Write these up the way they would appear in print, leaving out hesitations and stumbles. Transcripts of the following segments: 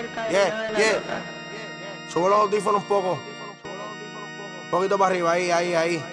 Yeah. Subo los audífonos un poco. Un poquito para arriba, ahí.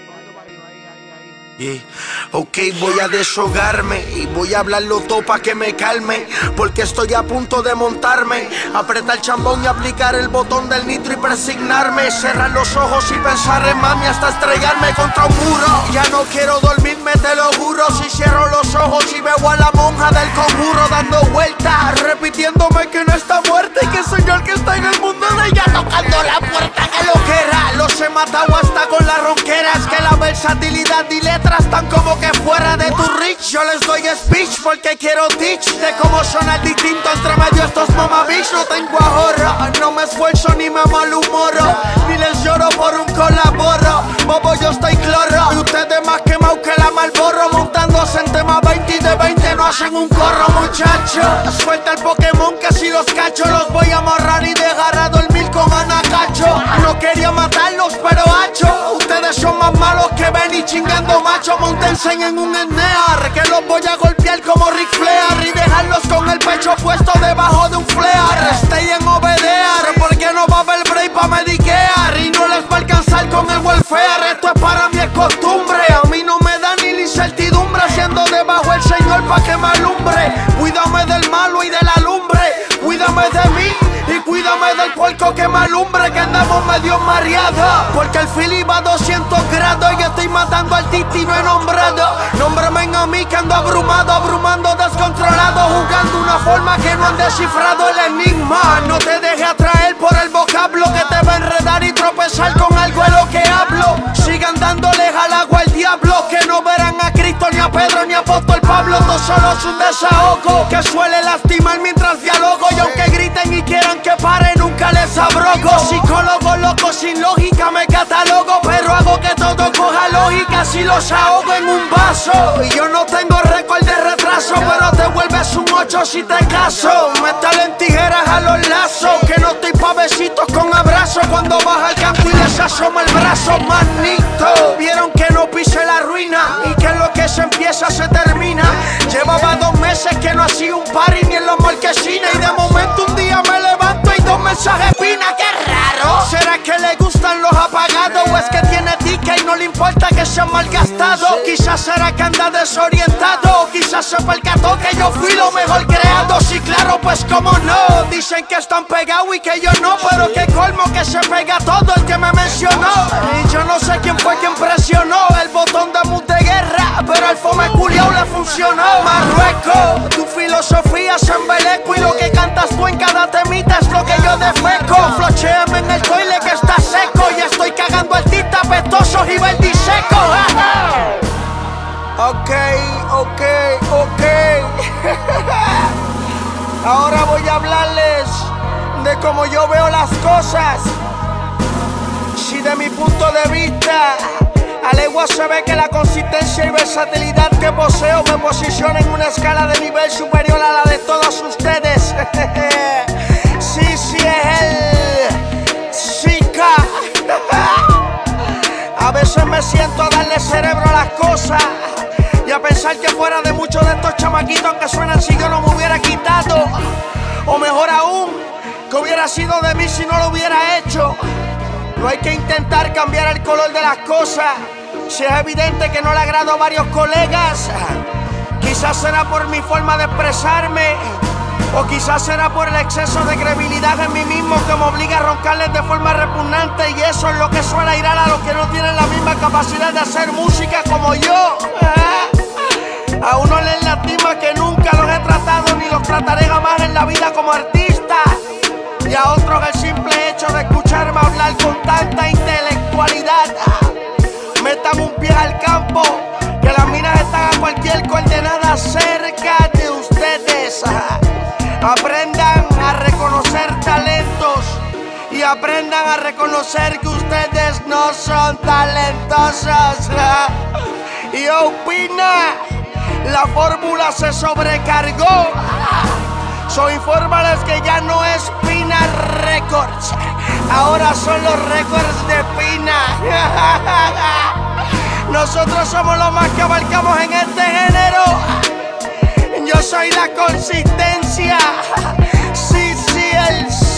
Yeah. Ok, voy a deshogarme y voy a hablarlo todo pa' que me calme, porque estoy a punto de montarme, apretar el chambón y aplicar el botón del nitro y presignarme, cerrar los ojos y pensar en mami hasta estrellarme contra un muro. Ya no quiero dormirme, te lo juro, si cierro los ojos y veo a la monja del conjuro dando vueltas, repitiéndome que no está muerta y que soy yo el que está en el mundo de ella tocando la puerta. Que lo que era, los he matado hasta con las ronqueras, que la versatilidad y letras están como que fuera de tu reach. Yo les doy speech porque quiero teach de cómo sonar distinto entre medio estos mamabichos. No tengo ahorro, no me esfuerzo ni me malhumoro, ni les lloro por un colaboro. Bobo, yo estoy cloro y ustedes más quemados que la Marlboro, montándose en tema 20 y de 20 no hacen un corro, muchachos. Suelta el Pokémon que si los cacho los voy a amarrar y dejar a dormir con Anacacho. No quería matarlos pero hacho, ustedes son más malos que ven y chingando macho. Montense en un Enear que los voy a golpear como Ric Flair y dejarlos con el pecho puesto debajo de un flare. Stay en obedear porque no va a haber break pa' mediquear y no les va a alcanzar con el welfare. Esto es para mí, es costumbre, a mí no me da ni la incertidumbre, siendo debajo el Señor pa' que me alumbre. Cuídame del malo y de la lumbre, cuídame de mí y cuídame del puerco que me alumbre, que andamos medio mareados, porque el fili va a 200 grados y estoy matando al Titi no he nombrado. Nómbrame a mí que ando abrumado, abrumando descontrolado, jugando una forma que no han descifrado el enigma. No te dejes atraer por el vocablo que te va a enredar y tropezar con algo de lo que hablo. Sigan dándoles al agua al diablo, que no verán a Cristo ni a Pedro ni a Apóstol Pablo. Todo solo es un desahogo que suele lastimar mientras dialogo, y aunque griten y quieran que pare nunca les abrogo. Psicólogo loco sin lógica me catalogo, pero hago que todo coja lógica si los ahogo en un vaso. Y yo no tengo récord de retraso, pero te vuelves un 8 si te caso. Métale en tijeras a los lazos, que no estoy pa' besitos con abrazos cuando baja el campo y les asoma el brazo, manito. Vieron que no pise la ruina y que lo que se empieza se termina. Llevaba 2 meses que no hacía un party ni en los marquesines, y de momento un día me levanto y 2 mensajes pina. ¡Qué raro! ¿Será que le gustan los apagados o es que tiene ticket y no le importa que sean malgastados? Quizás será que anda desorientado, o quizás se percató que yo fui lo mejor creado. Sí, claro, pues cómo no. Dicen que están pegados y que yo no, pero qué colmo que se pega todo el que me mencionó. Y yo no sé quién fue quien presionó el botón de mute de guerra, pero al fome culiao le funcionó. Marruecos, tu filosofía se embeleco y lo que cantas tú en cada temita es lo que yo defeco. Flochéame en el toile que está seco y estoy cagando artistas apestosos y verdisecos. Ok. Ahora voy a hablarles de cómo yo veo las cosas. Si de mi punto de vista a legua se ve que la consistencia y versatilidad que poseo me posiciona en una escala de nivel superior a la de todos ustedes. Sí, es el Zika. A veces me siento a darle cerebro a las cosas y a pensar que fuera de muchos de estos chamaquitos que suenan si yo no me hubiera quitado, o mejor aún, que hubiera sido de mí si no lo hubiera hecho. No hay que intentar cambiar el color de las cosas si es evidente que no le agrado a varios colegas. Quizás será por mi forma de expresarme, o quizás será por el exceso de credibilidad en mí mismo que me obliga a roncarles de forma repugnante, y eso es lo que suele irar a los que no tienen la misma capacidad de hacer música como yo. A uno les lastima que nunca los he tratado ni los trataré jamás en la vida como artista, y a otros el simple hecho de escucharme hablar con tanta intelectualidad. Metan un pie al campo, que las minas están a cualquier coordenada cerca de ustedes. Aprendan a reconocer talentos y aprendan a reconocer que ustedes no son talentosos. Y opina, la fórmula se sobrecargó. So infórmales que ya no es Pina Records, ahora son los récords de Pina. Nosotros somos los más que abarcamos en este género. Yo soy la consistencia. Sí, el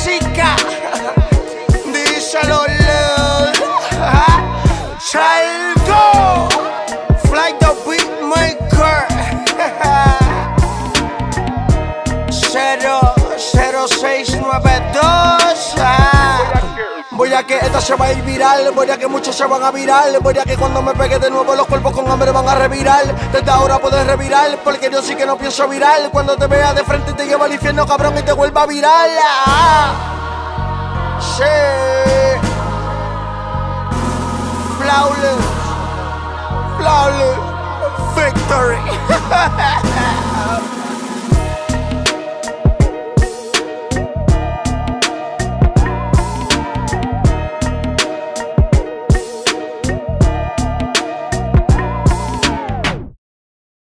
912. Voy a que esta se va a ir viral, voy a que muchos se van a virar, voy a que cuando me pegue de nuevo los cuerpos con hambre van a revirar. Desde ahora puedes revirar, porque yo sí que no pienso viral. Cuando te vea de frente te llevo al infierno, cabrón, y te vuelva a viral. Sí. Flawless, flawless, victory.